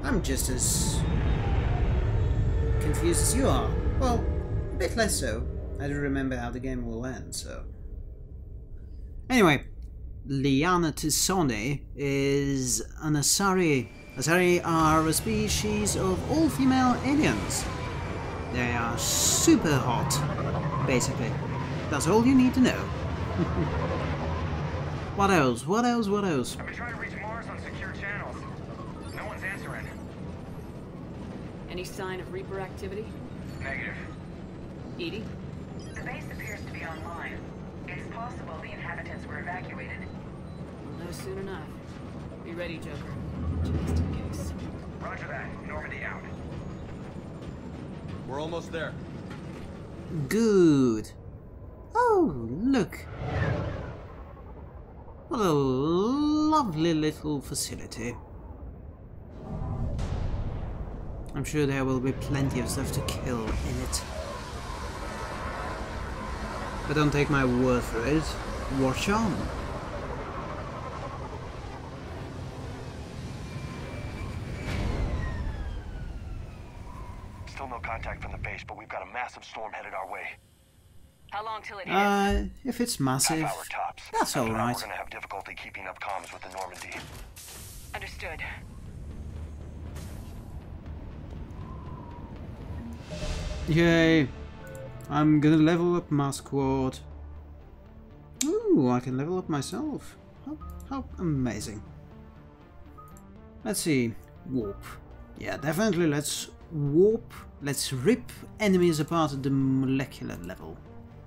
I'm just as confused as you are. Well, a bit less so. I don't remember how the game will end, so... Anyway, Liana Tisone is an Asari. Asari are a species of all-female aliens. They are super hot, basically. That's all you need to know. What else? What else? What else? I've been trying to reach Mars on secure channels. No one's answering. Any sign of Reaper activity? Negative. Edie? The base appears to be online. It's possible the inhabitants were evacuated. We'll know soon enough. Be ready, Joker. Just in case. Roger that. Normandy out. We're almost there. Good. Oh, look. What a lovely little facility. I'm sure there will be plenty of stuff to kill in it. But don't take my word for it. Watch on. Still no contact from the base, but we've got a massive storm headed our way. How long till it hits? If it's massive, Half hour tops. that's After that, alright. We're gonna have difficulty keeping up comms with the Normandy. Understood. Yay! I'm gonna level up my squad. Ooh, I can level up myself. How amazing. Let's see. Warp. Yeah, definitely let's warp. Let's rip enemies apart at the molecular level.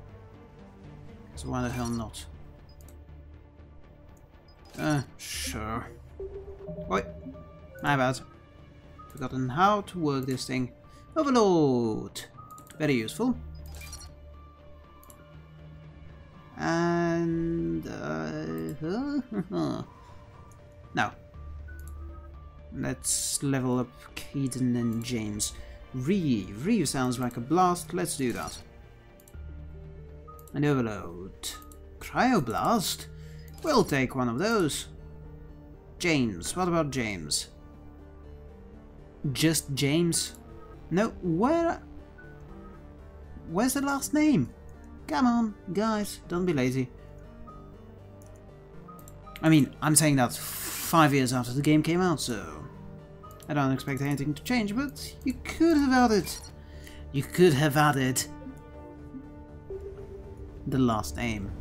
So why the hell not? Sure. Oi! My bad. Forgotten how to work this thing. Overload! Very useful. And... now. Let's level up Keaton and James. Reeve. Reeve sounds like a blast. Let's do that. And overload. Cryoblast? We'll take one of those. James. What about James? Just James? No, where's the last name? Come on, guys, don't be lazy. I mean, I'm saying that 5 years after the game came out, so I don't expect anything to change, but you could have added. You could have added the last name.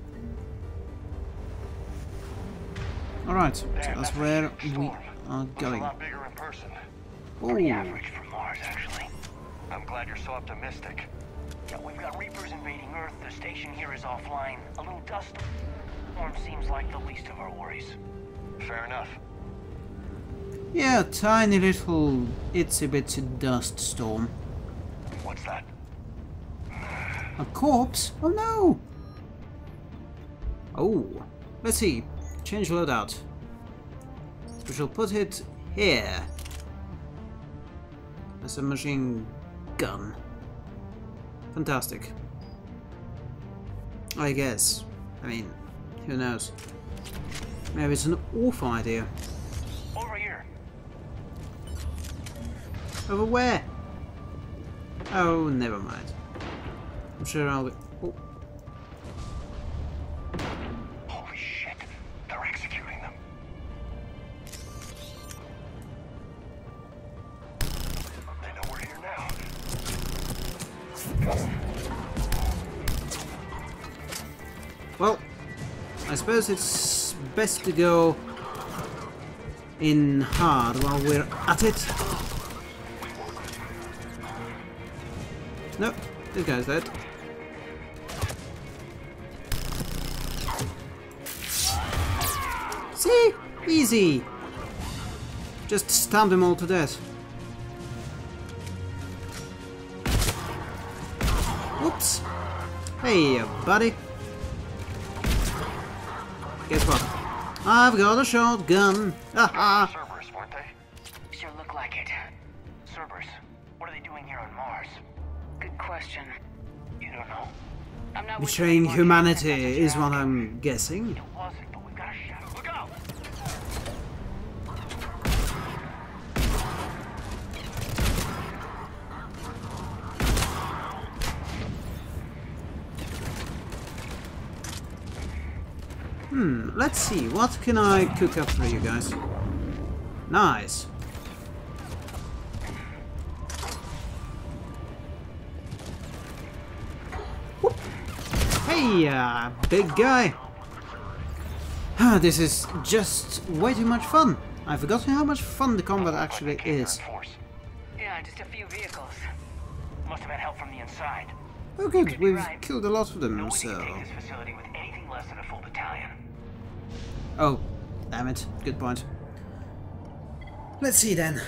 Alright, so that's where we are going. A lot bigger in person. Oh. Pretty average for Mars, actually. I'm glad you're so optimistic. Yeah, we've got Reapers invading Earth. The station here is offline. A little dust storm seems like the least of our worries. Fair enough. Yeah, tiny little itsy bitsy dust storm. What's that? A corpse? Oh no! Oh, let's see. Change loadout. We shall put it here. As a machine gun. Fantastic. I guess. I mean, who knows? Maybe it's an awful idea. Over here. Over where? Oh, never mind. I'm sure I'll be... Oh. Holy shit. They're executing them. They know we're here now. Well, I suppose it's best to go in hard while we're at it. Nope, this guy's dead. See? Easy! Just stamp them all to death. Whoops! Hey, buddy. Guess what? I've got a shotgun. Haha. Cerberus, weren't they? Sure look like it. Cerberus. What are they doing here on Mars? Good question. You don't know. I'm not Betraying humanity is what I'm guessing. It wasn't, but we've got a shadow. Look out! Let's see. What can I cook up for you guys? Nice. Whoop. Hey, big guy. This is just way too much fun. I've forgotten how much fun the combat actually is. Yeah, just a few vehicles. Must have had help from the inside. Oh good, we've killed a lot of them, No so... one can take this facility with anything less than a full battalion. Oh, damn it. Good point. Let's see then.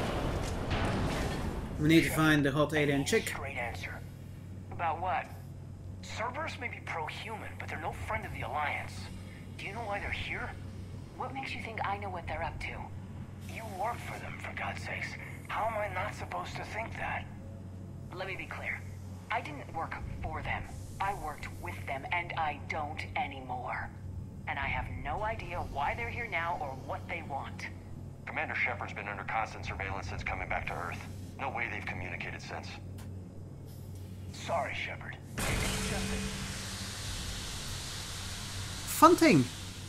We need to find the hot alien chick. Straight answer. About what? Cerberus may be pro-human, but they're no friend of the Alliance. Do you know why they're here? What makes you think I know what they're up to? You work for them, for God's sakes. How am I not supposed to think that? Let me be clear. I didn't work for them. I worked with them, and I don't anymore. And I have no idea why they're here now or what they want. Commander Shepard's been under constant surveillance since coming back to Earth. No way they've communicated since. Sorry, Shepard. It's just that... Fun thing.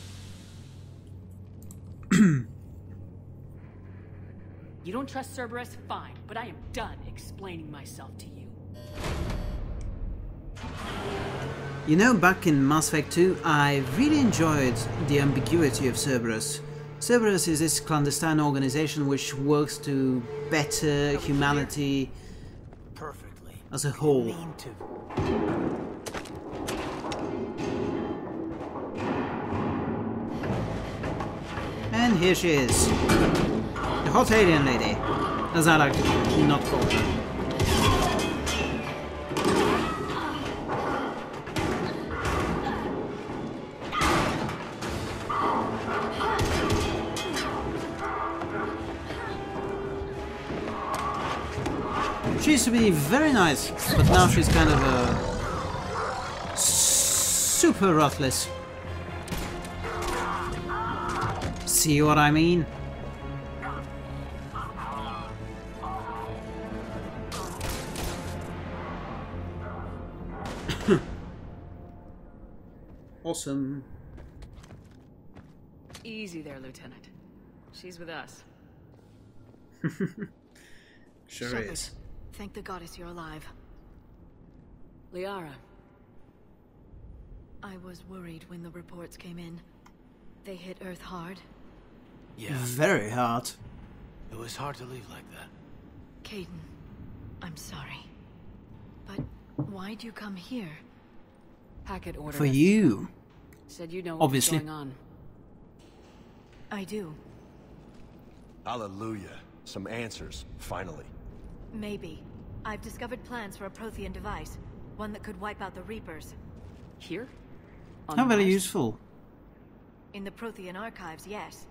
You don't trust Cerberus? Fine, but I am done explaining myself to you. You know, back in Mass Effect 2, I really enjoyed the ambiguity of Cerberus. Cerberus is this clandestine organization which works to better humanity Perfectly. as a whole. Mean to. And here she is. The hot alien lady, as I like to not call her. She used to be very nice, but now she's kind of super ruthless. See what I mean? Awesome. Easy there, Lieutenant. She's with us. Sure Shepard, is. thank the goddess you're alive. Liara, I was worried when the reports came in. They hit Earth hard. Yeah, Very hard. it was hard to leave like that. Caden, I'm sorry. But why'd you come here? Hackett ordered For us to you. come. Said you know Obviously. what's going on. I do. Hallelujah. Some answers, finally. Maybe. I've discovered plans for a Prothean device. One that could wipe out the Reapers. Here? On How very Mars? useful. In the Prothean archives, yes.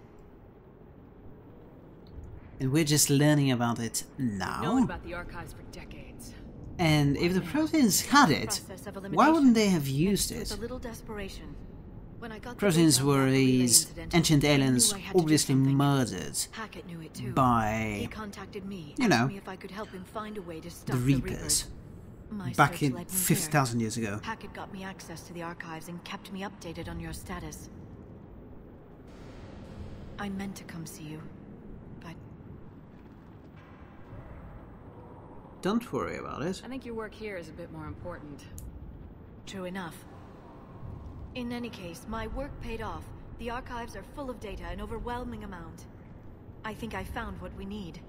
And we're just learning about it Known now. about the archives for decades. And if the Proteans had it, Process of why elimination. wouldn't they have used Mixed it? with a little desperation. When I got the Proteans data were about the relay these incident, ancient I knew aliens I had to do obviously something. murdered Hackett knew it too. He by contacted me, you asked know, me if I could help him find a way to stop the Reapers. My Back search in led me 50,000 years ago. here. Hackett got me access to the archives and kept me updated on your status. I meant to come see you, but Don't worry about it. I think your work here is a bit more important. true enough. In any case, my work paid off. The archives are full of data, an overwhelming amount. I think I found what we need.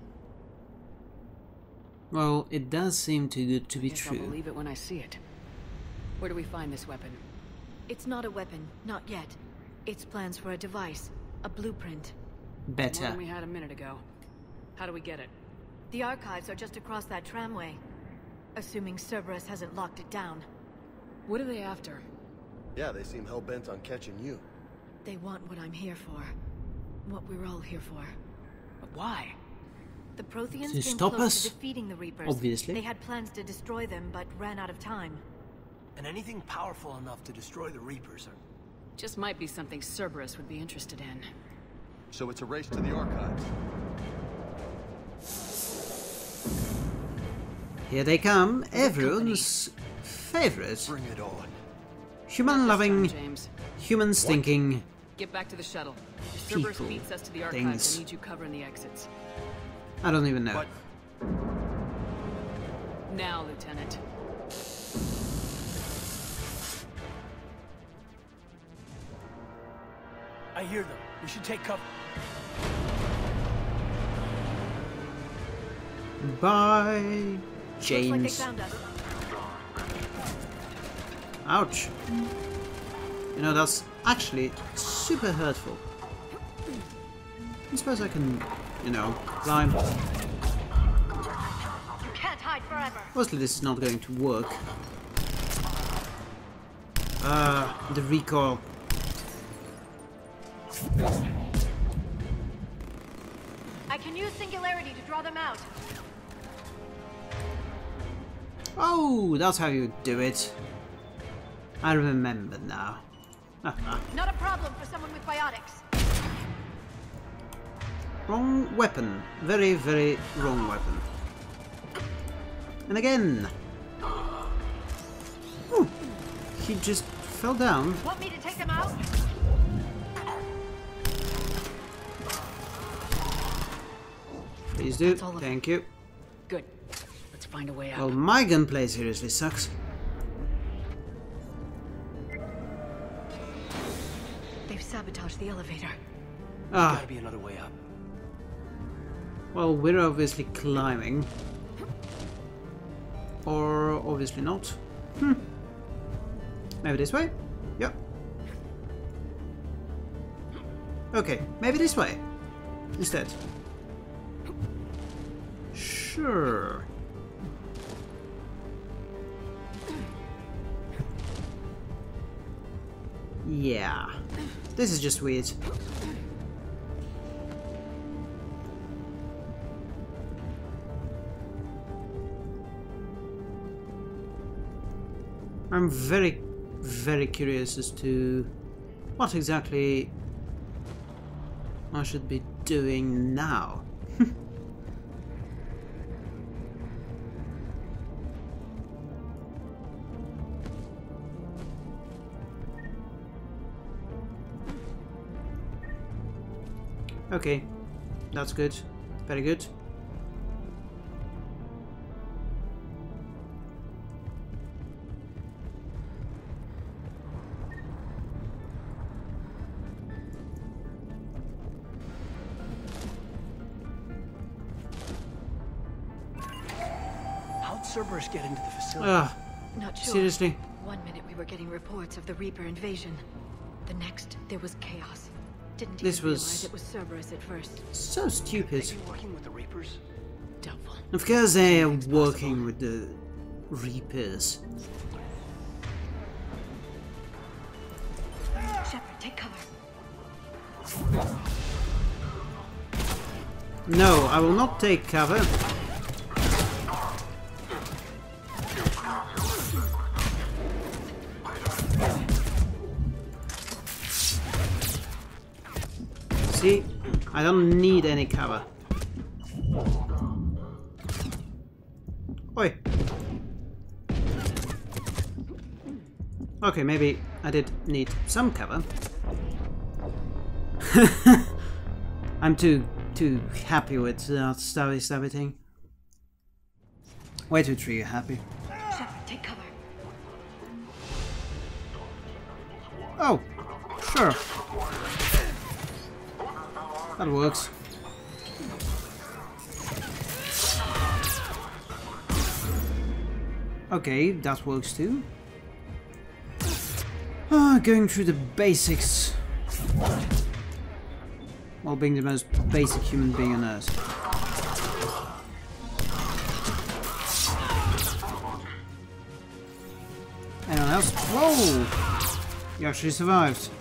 Well, it does seem too good to be Guess I'll true. believe it when I see it. Where do we find this weapon? It's not a weapon, not yet. It's plans for a device, a blueprint. More Better. than we had a minute ago. How do we get it? The archives are just across that tramway. Assuming Cerberus hasn't locked it down. What are they after? Yeah, they seem hell-bent on catching you. They want what I'm here for. What we're all here for. But why? The Protheans To came stop close us, to defeating the Reapers. obviously. They had plans to destroy them, but ran out of time. And anything powerful enough to destroy the Reapers are... Just might be something Cerberus would be interested in. So it's a race to the archives. Here they come, everyone's favorite. Bring it on. human-loving, James. human-stinking Get back to the shuttle. If Cerberus people, beats us to the archives, things. I need you covering the exits. I don't even know. But Now, Lieutenant. I hear them. We should take cover. Bye, Looks like they James. found us. Ouch. You know, that's actually super hurtful. I suppose I can, you know, climb. You can't hide forever. Obviously this is not going to work. The recoil. I can use singularity to draw them out. Oh, that's how you do it. I remember now. Not a problem for someone with biotics. Wrong weapon. Very, very wrong weapon. And again. Ooh, he just fell down. Want me to take them out? Please do. Thank you. Good. Let's find a way out. Well, my gunplay seriously sucks. They've sabotaged the elevator. Ah, Gotta be another way up. well, we're obviously climbing. Or obviously not. Maybe this way? Yep. Okay, maybe this way. Instead. Sure. Yeah. This is just weird. I'm very, very curious as to what exactly I should be doing now. Okay, that's good. Very good. How'd Cerberus get into the facility? Not sure. Seriously? One minute we were getting reports of the Reaper invasion. The next, there was chaos. Didn't This even was- realize it was Cerberus at first. So stupid. They be working with the Reapers? Doubtful. Of course they are working with the Reapers. Shepard, take cover. No, I will not take cover. See, I don't need any cover. Oi. Okay, maybe I did need some cover. I'm too happy with that stabby thing. Way too tree happy. Shepard, take cover. Oh, sure. That works. Okay, that works too. Going through the basics. While being the most basic human being on Earth. Anyone else? Whoa! You actually survived.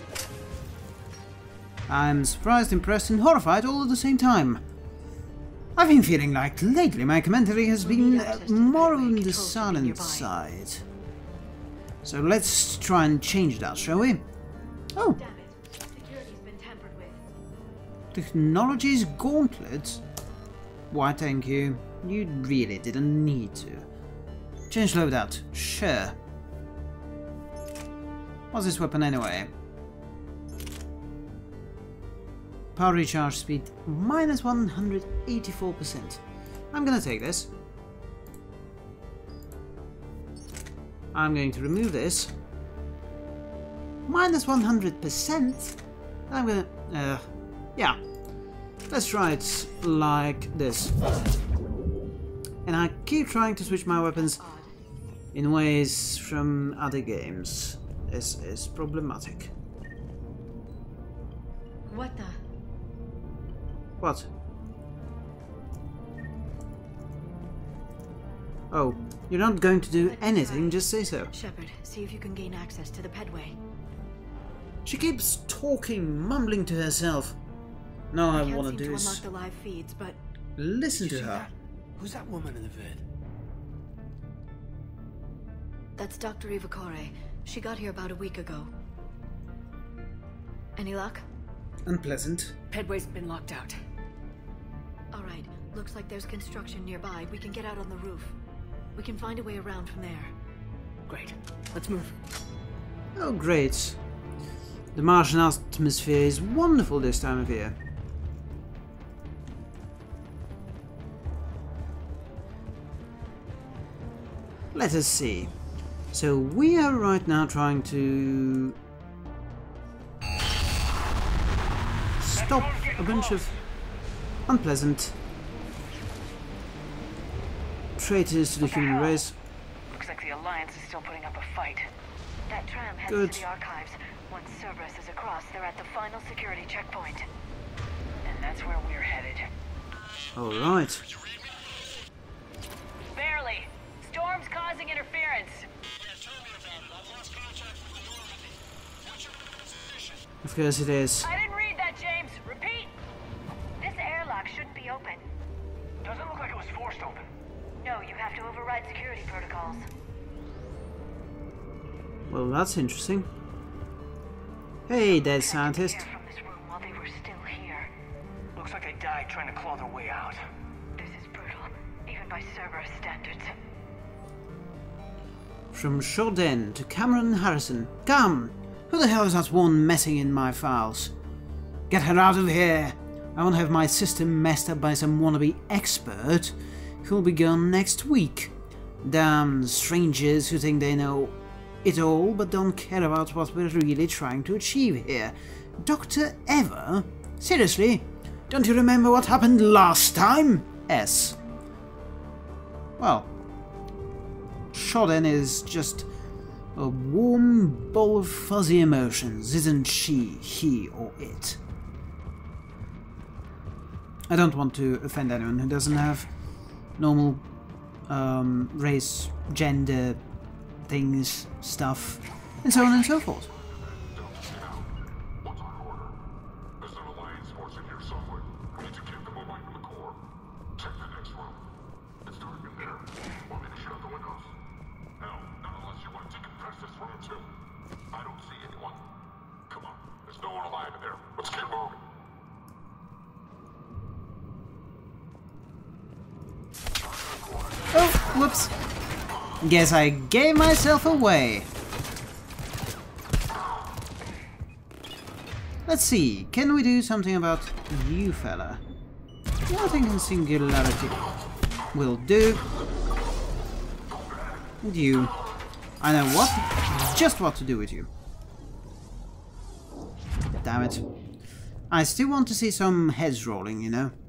I'm surprised, impressed and horrified all at the same time. I've been feeling like lately my commentary has been more on the silent side. So let's try and change that, shall we? Oh, Damn it. Security's been tampered with. Technology's gauntlet? Why, thank you. You really didn't need to. Change loadout. Sure. What's this weapon anyway? Power recharge speed minus 184%. I'm gonna take this. I'm going to remove this. Minus 100%? I'm gonna... yeah. Let's try it like this. And I keep trying to switch my weapons in ways from other games. This is problematic. What the? What? Oh, you're not going to do anything, just say so. Shepard, see if you can gain access to the pedway. She keeps talking, mumbling to herself. All I want to do is unlock the live feeds, but listen to her. Who's that woman in the vid? that's Dr. Ivakore. She got here about a week ago. Any luck? Unpleasant. Pedway's been locked out. Alright, looks like there's construction nearby. We can get out on the roof. We can find a way around from there. Great. Let's move. Oh, great. The Martian atmosphere is wonderful this time of year. Let us see. So we are right now trying to stop a bunch of unpleasant traitors to the human race. Looks like the Alliance is still putting up a fight. That tram heads Good. to the archives. Once Cerberus is across, they're at the final security checkpoint. And that's where we're headed. Alright. Barely. Storm's causing interference. Of course it is. I didn't read that, James. Repeat. This airlock shouldn't be open. Doesn't look like it was forced open. No, you have to override security protocols. Well, that's interesting. Hey, dead scientist. Disappeared from this room while they were still here. Looks like they died trying to claw their way out. This is brutal, even by Cerberus standards. From Shepard to Cameron Harrison. Come! Who the hell is that one messing in my files? Get her out of here! I won't have my system messed up by some wannabe expert who'll be gone next week. Damn strangers who think they know it all but don't care about what we're really trying to achieve here. Dr. Ever? Seriously? Don't you remember what happened last time? S. Well, Shepard is just a warm ball of fuzzy emotions, isn't she, he or it? I don't want to offend anyone who doesn't have normal race, gender, things, stuff, and so on and so forth. What's our order? There's an Alliance force in here somewhere. We need to keep them away from the core. Check the next room. It's dark in there. Want me to shut the windows? No, not unless you want to decompress this room too. I don't see anyone. Come on, there's no one alive in there. Let's keep moving. Oh, whoops. Guess I gave myself away. Let's see, can we do something about you fella? Nothing in singularity will do. And you. I know just what to do with you. Damn it. I still want to see some heads rolling, you know.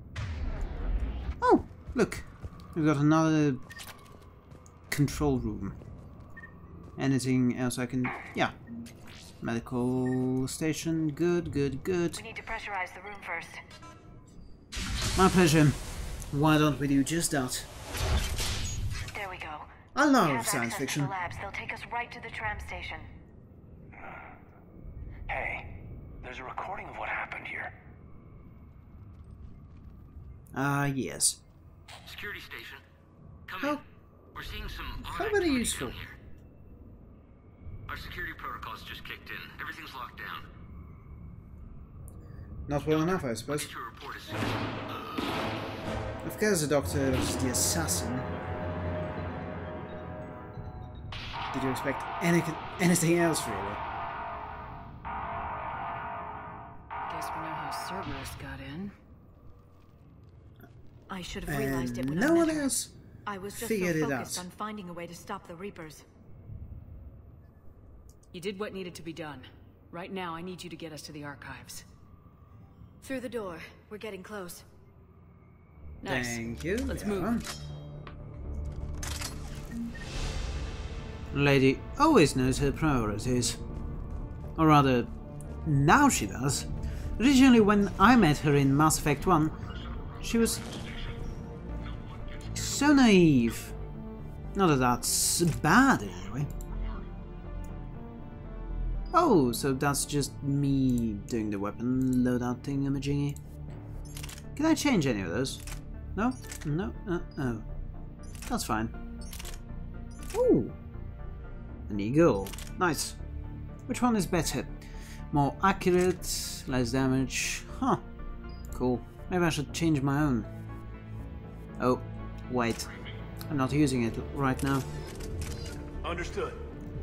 Oh, look. We've got another control room. Anything else I can... yeah. Medical station. Good, good, good. We need to pressurize the room first. My pleasure. Why don't we do just that? There we go. I We love have science access fiction. to the labs. They'll take us right to the tram station. Hey, there's a recording of what happened here. Ah, yes. Security station. Come How- in. We're seeing some odd how very activity useful. down here. Our security protocols just kicked in. Everything's locked down. Not well enough, I I'll suppose. get you a report as soon as... Of course the doctor is the assassin. Did you expect anything else, really? Guess we know how Cerberus got in. I should have realized it when no I one met her. else I was just figured so it focused out. on finding a way to stop the Reapers. You did what needed to be done. Right now, I need you to get us to the archives. Through the door. We're getting close. Nice. Thank you. Let's yeah. move. Lady always knows her priorities. Or rather, now she does. Originally, when I met her in Mass Effect 1, she was so naive. Not that that's bad, anyway. Oh, so that's just me doing the weapon loadout thingamajiggy. Can I change any of those? No? No? Oh. That's fine. Ooh! An eagle. Nice. Which one is better? More accurate, less damage. Huh. Cool. Maybe I should change my own. Oh, wait. I'm not using it right now. Understood.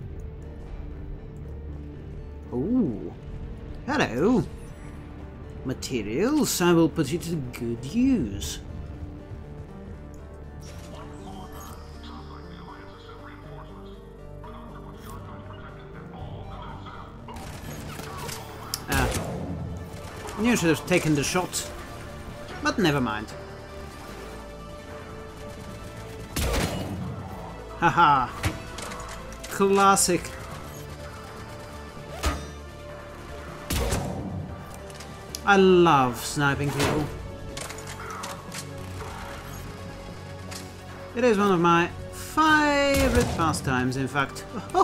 Ooh. Hello. Materials. I will put it to good use. You should have taken the shot, but never mind. Haha! Classic. I love sniping people. It is one of my favorite pastimes, in fact.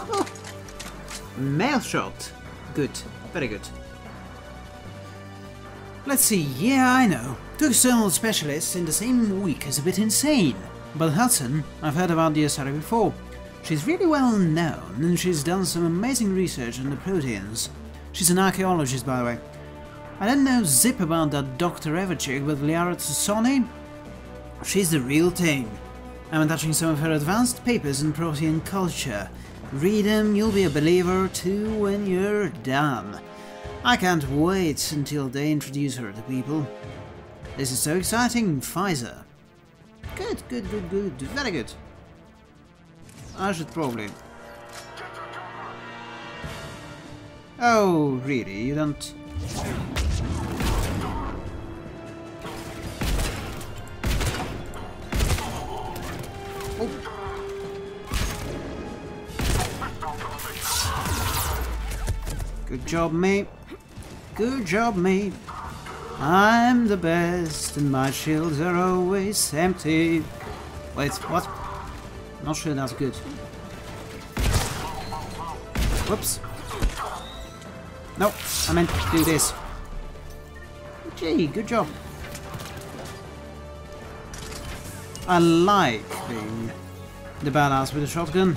Mail shot. Good. Very good. Let's see, yeah, I know. 2 external specialists in the same week is a bit insane. But Hudson, I've heard about the Asari before. She's really well known, and she's done some amazing research on the proteins. She's an archaeologist, by the way. I don't know zip about that Dr. Everchick, but Liara Tsusoni? She's the real thing. I'm touching some of her advanced papers on protein culture. Read them, you'll be a believer too when you're done. I can't wait until they introduce her to people. This is so exciting, Pfizer. Good, good, good, good, very good. I should probably... Oh, really? You don't... Oh. Good job, mate. Good job, mate. I'm the best, and my shields are always empty. Wait, what? Not sure that's good. Whoops. No, I meant to do this. Gee, good job. I like being the badass with a shotgun.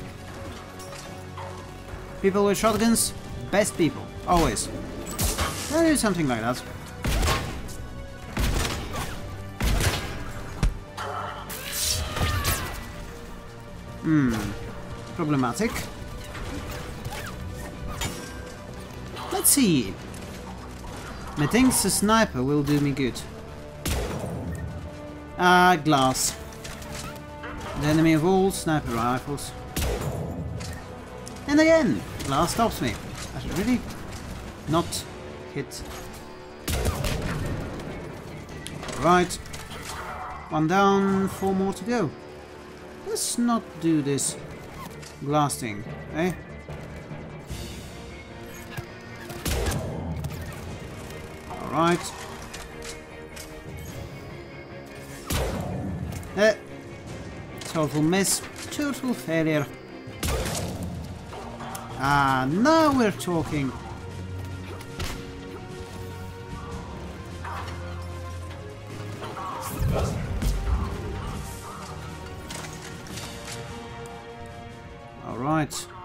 People with shotguns, best people, always. I'll do something like that. Problematic. Let's see. Methinks a sniper will do me good. Ah, glass. The enemy of all sniper rifles. And again, glass stops me. I should really not hit. Right. 1 down, 4 more to go. Let's not do this glass thing, eh? Alright. Total miss. Total failure. Ah, now we're talking. Alright.